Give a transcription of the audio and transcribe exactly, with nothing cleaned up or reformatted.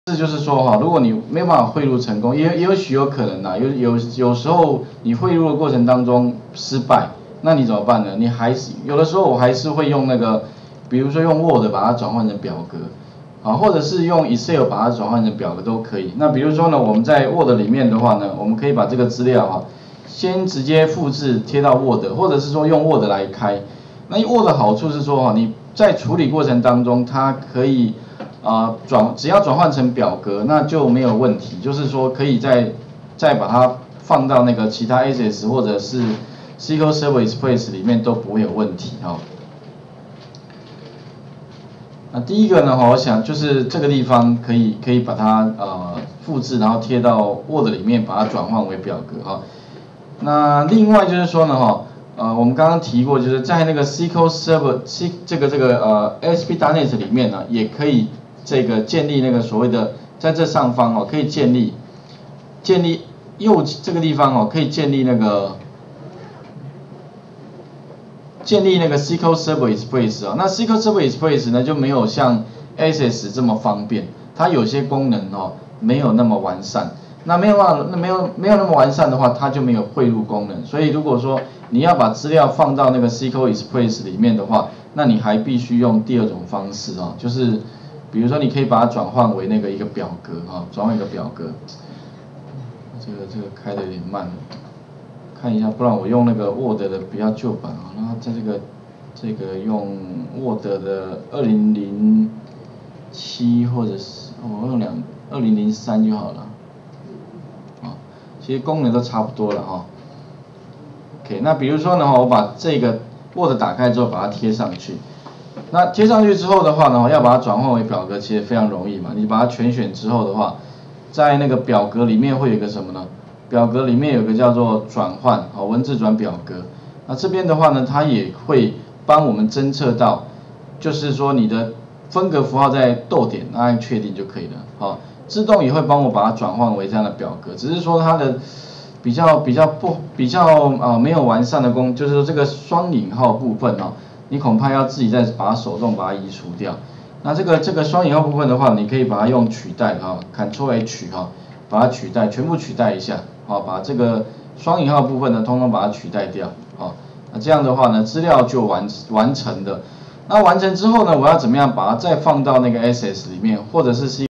这就是说哈，如果你没有办法汇入成功，也也有许有可能呐，有有有时候你汇入的过程当中失败，那你怎么办呢？你还是有的时候我还是会用那个，比如说用 Word 把它转换成表格，啊，或者是用 Excel 把它转换成表格都可以。那比如说呢，我们在 Word 里面的话呢，我们可以把这个资料哈，先直接复制贴到 Word， 或者是说用 Word 来开。那 Word 的好处是说哈，你在处理过程当中，它可以啊、呃、转只要转换成表格，那就没有问题。就是说可以再再把它放到那个其他 Access 或者是 S Q L Server Express 里面都不会有问题哈。那第一个呢，我想就是这个地方可以可以把它呃复制，然后贴到 Word 里面，把它转换为表格哈。那另外就是说呢哈。呃，我们刚刚提过，就是在那个 S Q L Server C 这个这个呃 A S P dot net 里面呢，也可以这个建立那个所谓的，在这上方哦，可以建立建立右这个地方哦，可以建立那个建立那个 S Q L Server Express 啊、哦，那 S Q L Server Express 呢就没有像 Access 这么方便，它有些功能哦没有那么完善。那没有办法，那没有没有那么完善的话，它就没有汇入功能。所以如果说你要把资料放到那个 S Q L Express 里面的话，那你还必须用第二种方式啊，就是比如说你可以把它转换为那个一个表格啊，转换一个表格。这个这个开的有点慢，看一下，不然我用那个 Word 的比较旧版啊，然后在这个这个用 Word 的二零零七或者是我用两二零零三就好了。其实功能都差不多了哈。OK， 那比如说呢，我把这个 Word 打开之后，把它贴上去。那贴上去之后的话呢，要把它转换为表格，其实非常容易嘛。你把它全选之后的话，在那个表格里面会有一个什么呢？表格里面有个叫做转换啊，文字转表格。那这边的话呢，它也会帮我们侦测到，就是说你的分隔符号在逗点，按确定就可以了。好。自动也会帮我把它转换为这样的表格，只是说它的比较比较不比较啊、呃、没有完善的功，就是说这个双引号部分哦，你恐怕要自己再把它手动把它移除掉。那这个这个双引号部分的话，你可以把它用取代哈 ，Ctrl H 哈，把它取代，全部取代一下，好，把这个双引号部分呢，通通把它取代掉，好，那这样的话呢，资料就完完成的。那完成之后呢，我要怎么样把它再放到那个 Access 里面，或者是